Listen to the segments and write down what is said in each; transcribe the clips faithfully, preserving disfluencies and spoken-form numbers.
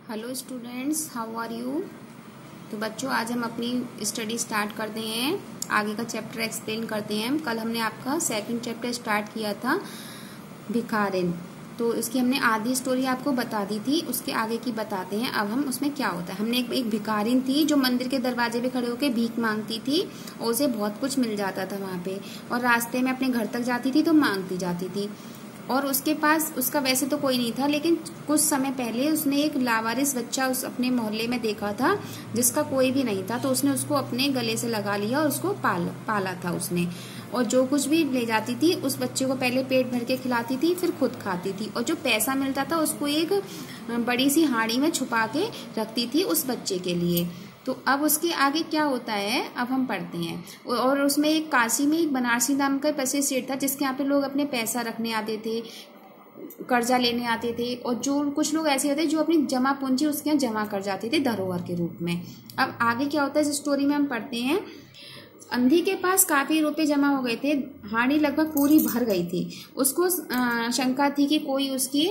Hello students, how are you. तो बच्चों, आज हम अपनी स्टडी स्टार्ट करते हैं। आगे का चैप्टर एक्सप्लेन करते हैं। कल हमने आपका सेकंड चैप्टर स्टार्ट किया था, भिखारिन। तो इसकी हमने आधी स्टोरी आपको बता दी थी, उसके आगे की बताते हैं। अब हम उसमें क्या होता है। हमने एक, एक भिखारिन थी जो मंदिर के दरवाजे पे खड़े होकर भीख मांगती थी और उसे बहुत कुछ मिल जाता था वहाँ पे, और रास्ते में अपने घर तक जाती थी तो मांगती जाती थी। और उसके पास उसका वैसे तो कोई नहीं था, लेकिन कुछ समय पहले उसने एक लावारिस बच्चा उस अपने मोहल्ले में देखा था जिसका कोई भी नहीं था। तो उसने उसको अपने गले से लगा लिया और उसको पाल पाला था उसने। और जो कुछ भी ले जाती थी उस बच्चे को पहले पेट भर के खिलाती थी, फिर खुद खाती थी, और जो पैसा मिलता था उसको एक बड़ी सी हांडी में छुपा के रखती थी उस बच्चे के लिए। तो अब उसके आगे क्या होता है अब हम पढ़ते हैं। और उसमें एक काशी में एक बनारसी नाम का प्रसिद्ध सेठ था जिसके यहाँ पे लोग अपने पैसा रखने आते थे, कर्जा लेने आते थे, और जो कुछ लोग ऐसे होते जो अपनी जमा पूंजी उसके यहाँ जमा कर जाते थे धरोहर के रूप में। अब आगे क्या होता है इस स्टोरी में हम पढ़ते हैं। अंधी के पास काफी रुपए जमा हो गए थे, हांडी लगभग पूरी भर गई थी। उसको शंका थी कि कोई उसकी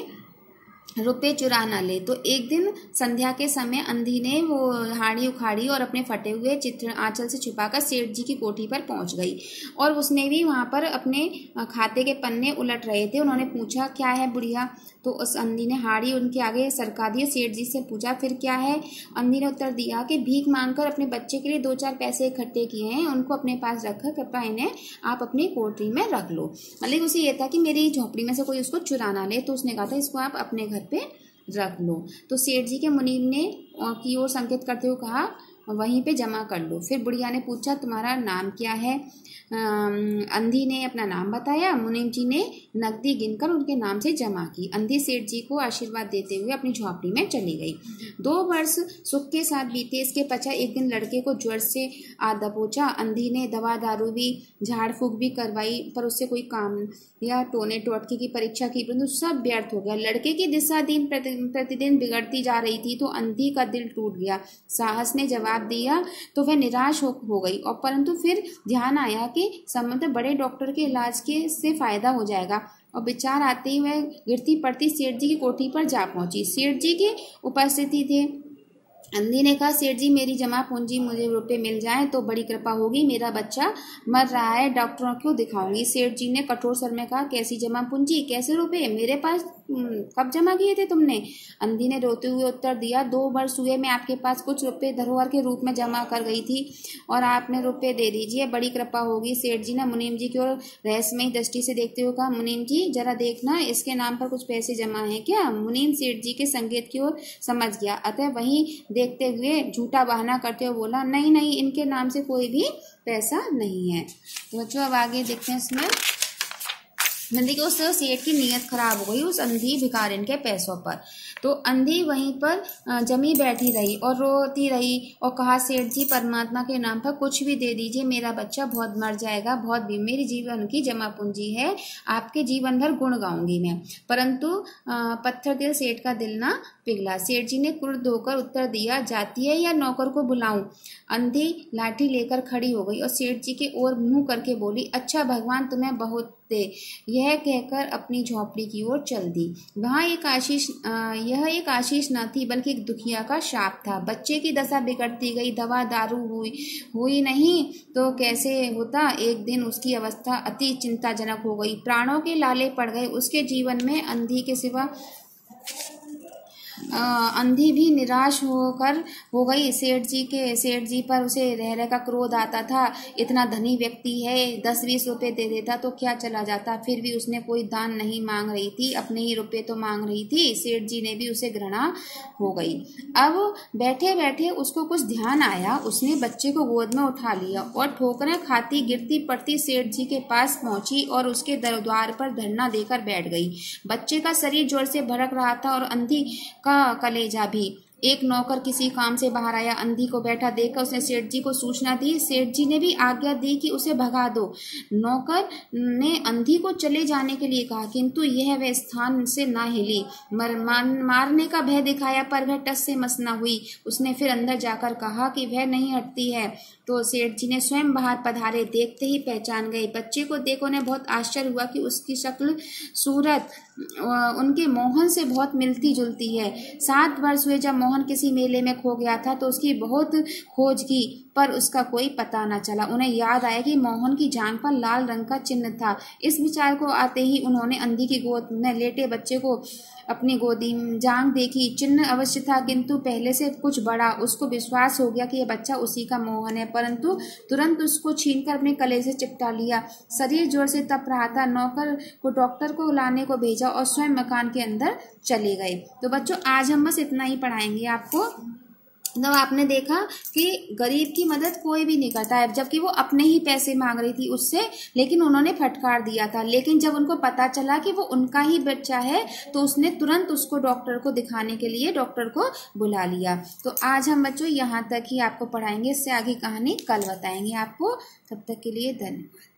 रुपए चुरा ना ले। तो एक दिन संध्या के समय अंधी ने वो हांडी उखाड़ी और अपने फटे हुए चित्र आंचल से छुपाकर सेठ जी की कोठी पर पहुंच गई। और उसने भी वहां पर अपने खाते के पन्ने उलट रहे थे। उन्होंने पूछा, क्या है बुढ़िया। तो उस अंधी ने हांडी उनके आगे सरका दी। सेठ जी से पूछा, फिर क्या है। अंधी ने उत्तर दिया कि भीख मांगकर अपने बच्चे के लिए दो चार पैसे इकट्ठे किए हैं, उनको अपने पास रखकर कृपया इन्हें आप अपनी कोठरी में रख लो। मतलब उसे ये था कि मेरी झोपड़ी में से कोई उसको चुरा ना ले। तो उसने कहा था इसको आप अपने घर पे रख लो। तो सेठ जी के मुनीम ने की ओर संकेत करते हुए कहा, वहीं पे जमा कर लो। फिर बुढ़िया ने पूछा, तुम्हारा नाम क्या है। अंधी ने अपना नाम बताया। मुनीम जी ने नकदी गिनकर उनके नाम से जमा की। अंधी सेठ जी को आशीर्वाद देते हुए अपनी झोपड़ी में चली गई। दो वर्ष सुख के साथ बीते। इसके पश्चात एक दिन लड़के को ज्वर से आ दबोचा। अंधी ने दवा दारू भी झाड़ फूक भी करवाई, पर उससे कोई काम या टोने टोटके की परीक्षा की, परंतु सब व्यर्थ हो गया। लड़के की दिशा दिन प्रतिदिन बिगड़ती जा रही थी, तो अंधी का दिल टूट गया। साहस ने जवाब दिया तो वह निराश हो, हो गई। और परंतु फिर ध्यान आया कि संबंध बड़े डॉक्टर के इलाज के से फायदा हो जाएगा, और विचार आते ही वह गिरती पड़ती सेठ जी की कोठी पर जा पहुंची। सेठ जी की उपस्थिति थे। अंधी ने कहा, सेठ जी मेरी जमा पूंजी मुझे रुपए मिल जाए तो बड़ी कृपा होगी। मेरा बच्चा मर रहा है, डॉक्टरों को दिखाऊंगी। सेठ जी ने कठोर स्वर में कहा, कैसी जमा पूंजी, कैसे रुपए मेरे पास कब जमा किए थे तुमने। अंधी ने रोते हुए उत्तर दिया, दो वर्ष हुए मैं आपके पास कुछ रुपए धरोहर के रूप में जमा कर गई थी और आपने रुपए दे दीजिए, बड़ी कृपा होगी। सेठ जी ने मुनीम जी की ओर रहस्यमयी दृष्टि से देखते हुए कहा, मुनीम जी जरा देखना इसके नाम पर कुछ पैसे जमा है क्या। मुनीम सेठ जी के संकेत की ओर समझ गया, अतः वही देखते हुए झूठा बहाना करते हुए बोला, नहीं नहीं इनके नाम से कोई भी पैसा नहीं है। तो बच्चों अब आगे देखते हैं इसमें। नंदी के उस सेठ की नीयत खराब हो गई उस अंधी भिखारिन के पैसों पर। तो अंधी वहीं पर जमी बैठी रही और रोती रही और कहा, सेठ जी परमात्मा के नाम पर कुछ भी दे दीजिए, मेरा बच्चा बहुत मर जाएगा, बहुत भी मेरी जीवन की जमा पूंजी है, आपके जीवन भर गुण गाऊंगी मैं। परंतु पत्थर दिल सेठ का दिल ना पिघला। सेठ जी ने क्रुद्ध होकर उत्तर दिया, जाती है या नौकर को बुलाऊं। अंधी लाठी लेकर खड़ी हो गई और सेठ जी के ओर मुंह करके बोली, अच्छा भगवान तुम्हें बहुत दे। यह कहकर अपनी झोपड़ी की ओर चल दी। वहां एक आशीष यह एक आशीष न थी बल्कि एक दुखिया का शाप था। बच्चे की दशा बिगड़ती गई, दवा दारू हुई हुई नहीं तो कैसे होता। एक दिन उसकी अवस्था अति चिंताजनक हो गई, प्राणों के लाले पड़ गए उसके जीवन में। अंधी के सिवा आ, अंधी भी निराश होकर हो गई। सेठ जी के सेठ जी पर उसे रह रह का क्रोध आता था। इतना धनी व्यक्ति है, दस बीस रुपए दे देता तो क्या चला जाता। फिर भी उसने कोई दान नहीं मांग रही थी, अपने ही रुपए तो मांग रही थी। सेठ जी ने भी उसे घृणा हो गई। अब बैठे बैठे उसको कुछ ध्यान आया। उसने बच्चे को गोद में उठा लिया और ठोकरें खाती गिरती पड़ती सेठ जी के पास पहुंची और उसके द्वार पर धरना देकर बैठ गई। बच्चे का शरीर जोर से भड़क रहा था और अंधी का कलेजा भी। एक नौकर किसी काम से बाहर आया। अंधी को बैठा देखकर उसने सेठ जी को सूचना दी। सेठ जी ने भी आज्ञा दी कि उसे भगा दो। नौकर ने अंधी को चले जाने के लिए कहा, किंतु यह वह स्थान से ना हिली। मर, मार, मारने का भय दिखाया पर वह टस से मस न हुई। उसने फिर अंदर जाकर कहा कि वह नहीं हटती है। तो सेठ जी ने स्वयं बाहर पधारे, देखते ही पहचान गए। बच्चे को देखो ने बहुत आश्चर्य हुआ कि उसकी शक्ल सूरत उनके मोहन से बहुत मिलती जुलती है। सात वर्ष हुए जब मोहन किसी मेले में खो गया था तो उसकी बहुत खोज की पर उसका कोई पता न चला। उन्हें याद आया कि मोहन की जांघ पर लाल रंग का चिन्ह था। इस विचार को आते ही उन्होंने अंधी की गोद में लेटे बच्चे को अपनी गोदी में जांघ देखी। चिन्ह अवश्य था किंतु पहले से कुछ बड़ा। उसको विश्वास हो गया कि यह बच्चा उसी का मोहन है, परंतु तुरंत उसको छीनकर अपने गले से चिपटा लिया। शरीर जोर से तप रहा था। नौकर को डॉक्टर को लाने को भेजा और स्वयं मकान के अंदर चले गए। तो बच्चों आज हम बस इतना ही पढ़ाएंगे आपको। तो आपने देखा कि गरीब की मदद कोई भी नहीं करता है, जबकि वो अपने ही पैसे मांग रही थी उससे, लेकिन उन्होंने फटकार दिया था। लेकिन जब उनको पता चला कि वो उनका ही बच्चा है तो उसने तुरंत उसको डॉक्टर को दिखाने के लिए डॉक्टर को बुला लिया। तो आज हम बच्चों यहाँ तक ही आपको पढ़ाएंगे, इससे आगे कहानी कल बताएंगे आपको। तब तक के लिए धन्यवाद।